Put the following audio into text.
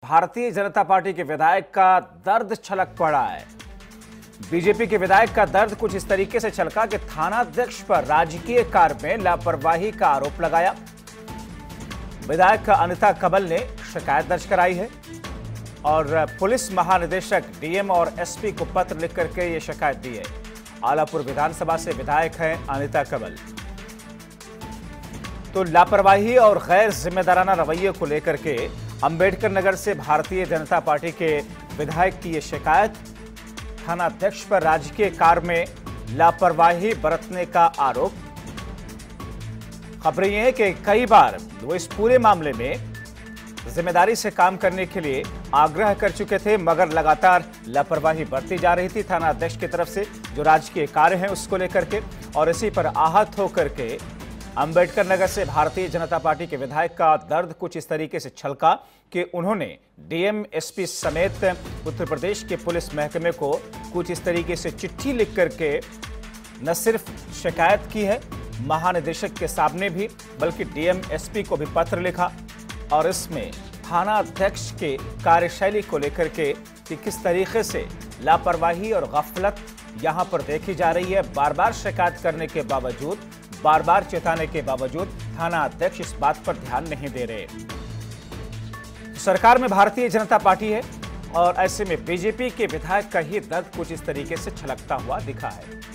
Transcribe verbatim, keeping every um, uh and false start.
Bharatiya Janata party के विधायक का दर्द छलक पड़ा है। बीजेपी के विधायक का दर्द कुछ इस तरीके से छलका कि थानाध्यक्ष पर राजकीय कार्य में लापरवाही का आरोप लगाया। विधायक अनिता कंवल ने शिकायत दर्ज कराई है और पुलिस महानिदेशक डीएम और एसपी को पत्र लिख करके ये शिकायत दी है। आलापुर विधानसभा से विधायक हैं अनिता कंवल। तो लापरवाही और गैर जिम्मेदाराना रवैये को लेकर के अंबेडकर नगर से भारतीय जनता पार्टी के विधायक की ये शिकायत। थानाध्यक्ष पर राजकीय कार्य में लापरवाही बरतने का आरोप। खबर यह है कि कई बार वो इस पूरे मामले में जिम्मेदारी से काम करने के लिए आग्रह कर चुके थे, मगर लगातार लापरवाही बरती जा रही थी थानाध्यक्ष की तरफ से जो राजकीय कार्य है उसको लेकर के। और इसी पर आहत होकर के अंबेडकर नगर से भारतीय जनता पार्टी के विधायक का दर्द कुछ इस तरीके से छलका कि उन्होंने डीएम एसपी समेत उत्तर प्रदेश के पुलिस महकमे को कुछ इस तरीके से चिट्ठी लिख करके न सिर्फ शिकायत की है महानिदेशक के सामने भी, बल्कि डीएम एसपी को भी पत्र लिखा और इसमें थाना अध्यक्ष के कार्यशैली को लेकर के कि किस तरीके से लापरवाही और गफलत यहां पर देखी जा रही है। बार बार शिकायत करने के बावजूद, बार बार चेताने के बावजूद थाना अध्यक्ष इस बात पर ध्यान नहीं दे रहे। सरकार में भारतीय जनता पार्टी है और ऐसे में बीजेपी के विधायक का ही दर्द कुछ इस तरीके से छलकता हुआ दिखा है।